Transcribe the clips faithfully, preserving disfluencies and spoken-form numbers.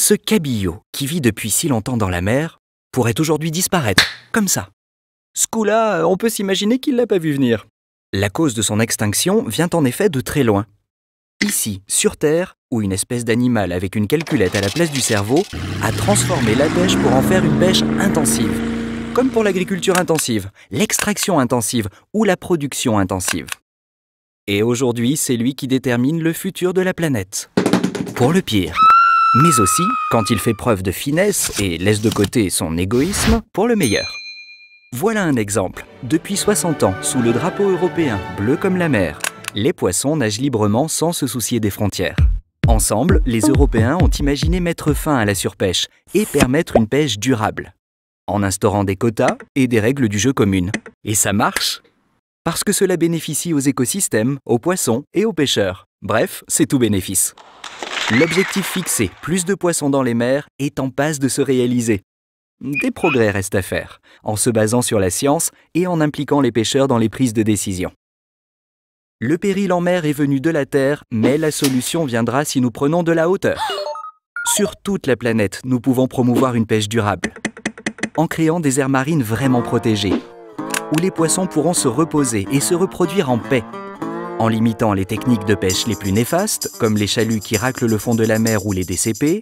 Ce cabillaud, qui vit depuis si longtemps dans la mer, pourrait aujourd'hui disparaître, comme ça. Ce coup-là, on peut s'imaginer qu'il ne l'a pas vu venir. La cause de son extinction vient en effet de très loin. Ici, sur Terre, où une espèce d'animal avec une calculette à la place du cerveau a transformé la pêche pour en faire une pêche intensive. Comme pour l'agriculture intensive, l'extraction intensive ou la production intensive. Et aujourd'hui, c'est lui qui détermine le futur de la planète. Pour le pire. Mais aussi quand il fait preuve de finesse et laisse de côté son égoïsme pour le meilleur. Voilà un exemple. Depuis soixante ans, sous le drapeau européen, bleu comme la mer, les poissons nagent librement sans se soucier des frontières. Ensemble, les Européens ont imaginé mettre fin à la surpêche et permettre une pêche durable, en instaurant des quotas et des règles du jeu communes. Et ça marche! Parce que cela bénéficie aux écosystèmes, aux poissons et aux pêcheurs. Bref, c'est tout bénéfice. L'objectif fixé, plus de poissons dans les mers, est en passe de se réaliser. Des progrès restent à faire, en se basant sur la science et en impliquant les pêcheurs dans les prises de décision. Le péril en mer est venu de la Terre, mais la solution viendra si nous prenons de la hauteur. Sur toute la planète, nous pouvons promouvoir une pêche durable, en créant des aires marines vraiment protégées, où les poissons pourront se reposer et se reproduire en paix, en limitant les techniques de pêche les plus néfastes, comme les chaluts qui raclent le fond de la mer ou les D C P,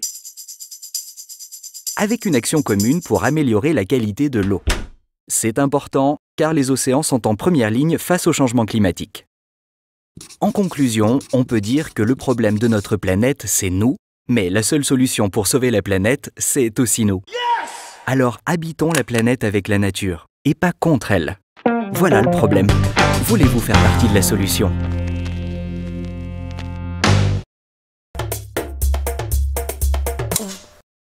avec une action commune pour améliorer la qualité de l'eau. C'est important, car les océans sont en première ligne face au changement climatique. En conclusion, on peut dire que le problème de notre planète, c'est nous, mais la seule solution pour sauver la planète, c'est aussi nous. Yes! Alors habitons la planète avec la nature, et pas contre elle. Voilà le problème. Voulez-vous faire partie de la solution ?